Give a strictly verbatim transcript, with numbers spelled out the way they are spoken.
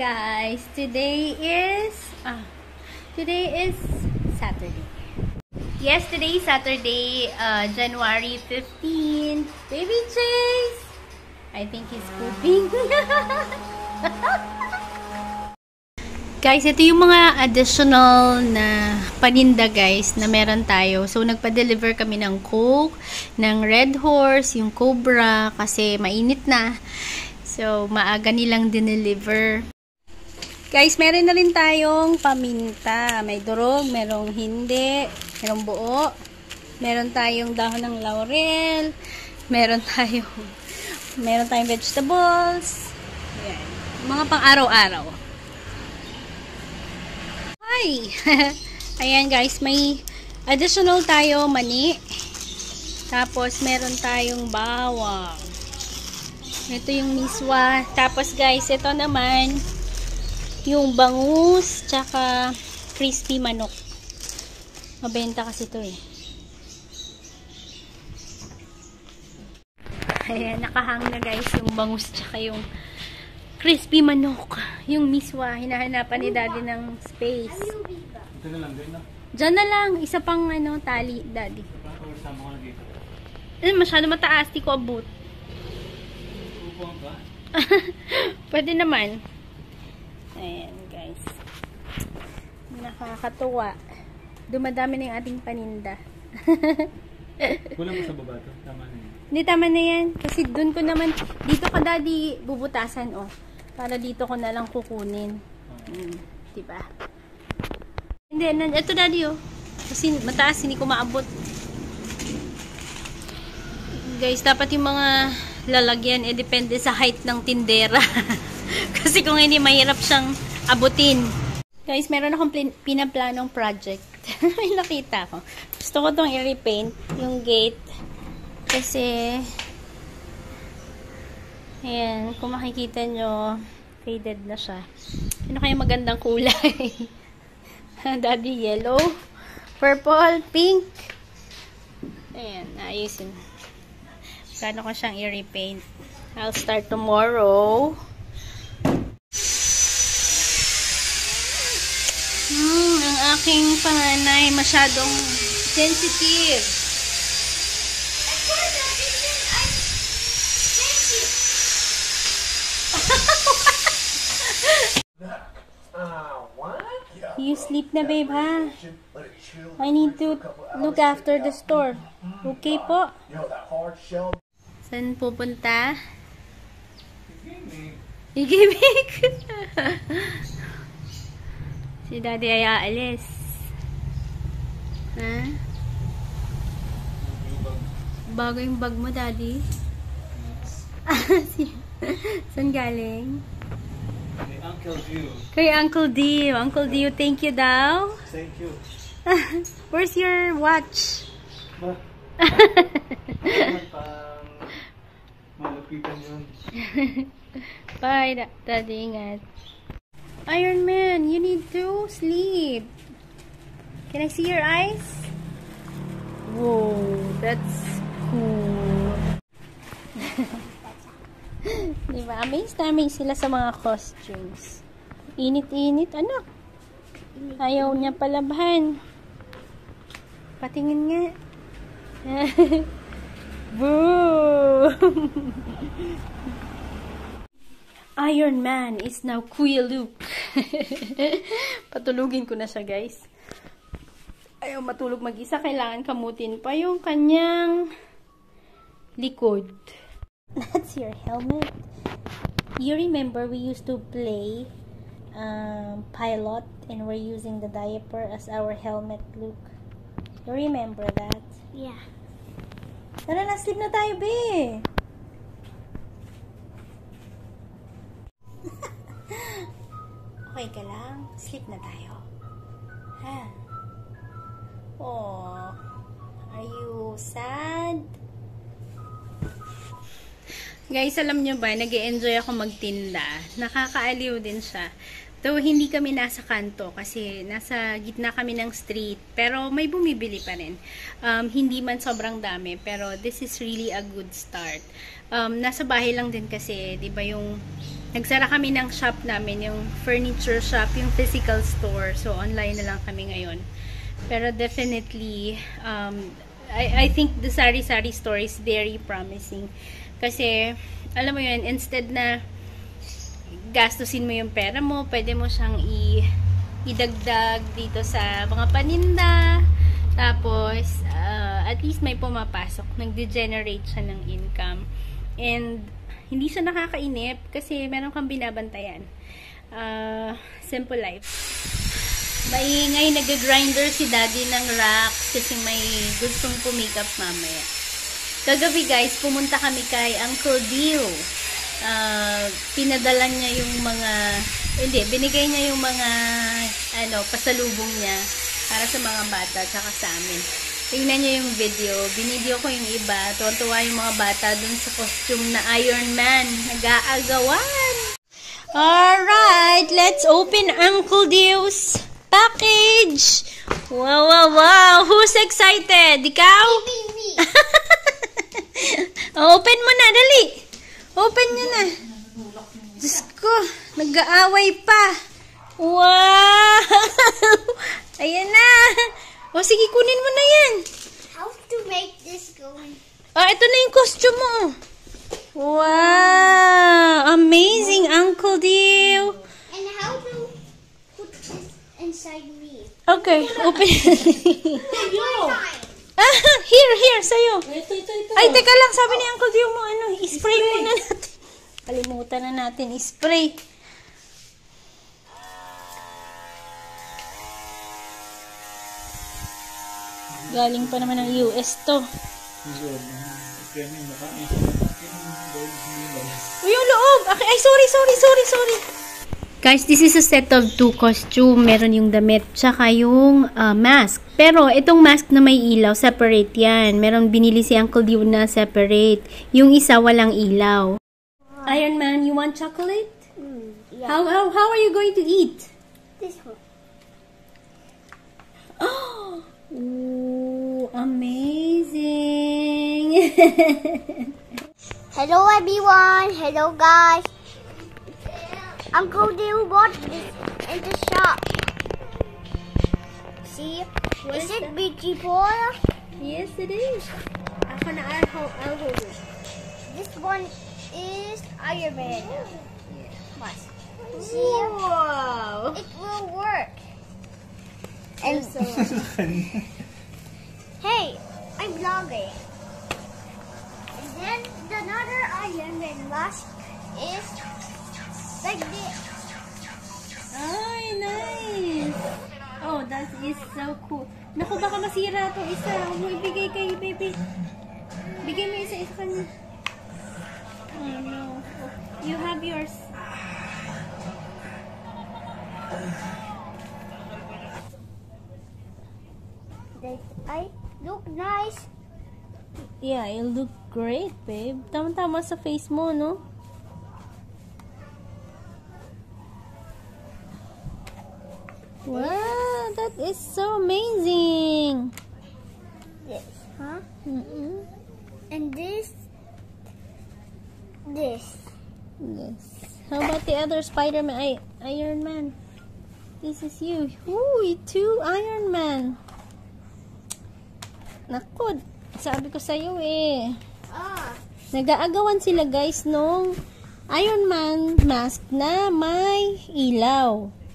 guys, today is ah, today is Saturday. Yesterday, Saturday, uh, January fifteenth. Baby Chase! I think he's pooping. Guys, ito yung mga additional na paninda guys na meron tayo. So, nagpa-deliver kami ng Coke, ng Red Horse, yung Cobra kasi mainit na. So, maaga nilang dineliver. Guys, meron na rin tayong paminta. May durog, merong hindi, merong buo. Meron tayong dahon ng laurel. Meron tayong, meron tayong vegetables. Ayan. Mga pang-araw-araw. Hi! Ayan guys, may additional tayo mani. Tapos, meron tayong bawang. Ito yung miswa. Tapos guys, ito naman yung bangus tsaka crispy manok. Mabenta kasi ito eh. Ayan, nakahang na guys yung bangus tsaka yung crispy manok. Yung miswa, hinahanapan ni daddy ng space. Ito na lang din na. Diyan na lang, isa pang ano, tali, daddy. Eh, masyado mataas, di ko abot. Pwede naman. Ayan guys, nakakatuwa, dumadami na yung ating paninda. Kulang mo sa baba to, tama na yan. Hindi, tama na yan kasi dun ko naman, dito ko daddy bubutasan oh, para dito ko na lang kukunin. hmm, diba? Hindi, ito daddy oh, kasi mataas, hindi ko maabot guys. Dapat yung mga lalagyan, eh, depende sa height ng tindera. Kasi kung hindi, mahirap siyang abutin. Guys, meron akong pinaplanong project. May nakita ko. Gusto ko itong i-repaint, yung gate. Kasi, ayan, kung makikita nyo, faded na siya. Ano kaya magandang kulay? Daddy, yellow, purple, pink. Ayan, ayusin. Plano ko siyang i-repaint. I'll start tomorrow. Hmm, ang aking panganay masyadong sensitive. You sleep na babe ha? I need to look after the store. Okay po? Saan pupunta? Igibig. Si daddy ay aalis. Ha? Bago yung bag mo, daddy? Saan galing? Kay Uncle Dio. Kay Uncle Dio. Uncle Dio, thank you daw. Thank you. Where's your watch? Ba? Pang malapitan yun. Bye, daddy. Ingat. Iron Man, you need to sleep. Can I see your eyes? Whoa, that's cool. Diba? Amazed na amazed sila sa mga costumes. Init-init, anak. Ayaw niya palabahan. Patingin nga. Boo! Iron Man is now Kuya Luke. Patulugin ko na siya, guys. Ayaw matulog mag-isa. Kailangan kamutin pa yung kanyang likod. That's your helmet. You remember we used to play um, pilot and we're using the diaper as our helmet, Luke. You remember that? Yeah. Tara na, sleep na tayo, be. Okay ka lang? Sleep na tayo. Ha? Oh, are you sad? Guys, alam nyo ba, nag-e-enjoy ako magtinda. Nakakaaliw din siya. Though, hindi kami nasa kanto kasi nasa gitna kami ng street. Pero, may bumibili pa rin. Um, hindi man sobrang dami. Pero, this is really a good start. Um, nasa bahay lang din kasi, di ba yung nagsara kami ng shop namin, yung furniture shop, yung physical store. So, online na lang kami ngayon. Pero definitely, um, I, I think the sari-sari store is very promising. Kasi, alam mo yun, instead na gastusin mo yung pera mo, pwede mo siyang i idagdag dito sa mga paninda. Tapos, uh, at least may pumapasok. Nag-degenerate siya ng income. And, hindi siya nakakainip kasi meron kang binabantayan. Uh, simple life. Maingay, nag-grinder si daddy ng racks kasi may gustong pumikap mamaya. Kagabi guys, pumunta kami kay Uncle Dio. Uh, pinadala niya yung mga, hindi, binigay niya yung mga, ano, pasalubong niya para sa mga bata tsaka sa amin. Tingnan niyo yung video. Binideo ko yung iba. Tuwan-tuwa yung mga bata dun sa costume na Iron Man. Nag-aagawan. Alright, let's open Uncle Dio's package. Wow, wow, wow. Who's excited? Ikaw? Me. Open mo na, dali. Open nyo na. Diyos ko, nag-aaway pa. Wow! Ayan na. O, sige, kunin mo na yan. How to make this going? Ah, ito na yung costume mo. Wow! Amazing, Uncle Dio. And how to put this inside me? Okay, open. Yo! Ah, here, here, sa'yo. Ito, ito, ito. Ay, teka lang, sabi ni Uncle Dio mo, ano, i-spray muna natin. Kalimutan na natin, i-spray. Galing pa naman ng U S to. Uy, yung loob! Okay, ay, sorry, sorry, sorry, sorry. Guys, this is a set of two costume. Meron yung damit, tsaka yung uh, mask. Pero, itong mask na may ilaw, separate yan. Meron binili si Uncle Dio na separate. Yung isa, walang ilaw. Iron Man, you want chocolate? Mm, yeah. How, how, how are you going to eat? This one. Oh! Ooh, amazing! Hello everyone. Hello guys. Uncle Dio bought this in the shop. See? What is is it that? beautiful? Yes, it is. Ako na, I'll hold, I'll hold it. This one is Iron Man. Must. See? Wow! It will work. And So, hey, I'm vlogging. And then the another Iron Man mask is like this. ay, nice! Oh, that is so cool. Naku, baka masira to isa. Huwag mo ibigay kay baby. Bigay mo isa-isa kanya. Oh, no. You have yours. That I look nice. Yeah, it'll look great, babe. Tama-tama sa face mo, no? Wow, that is so amazing. This, huh? Mm-mm. And this, this. Yes. How about the other Spider-Man? Ay, Iron Man. This is you. Ooh, two Iron Man. Naku, sabi ko sa'yo eh. Ah, Nag-aagawan sila guys nung Iron Man mask na may ilaw.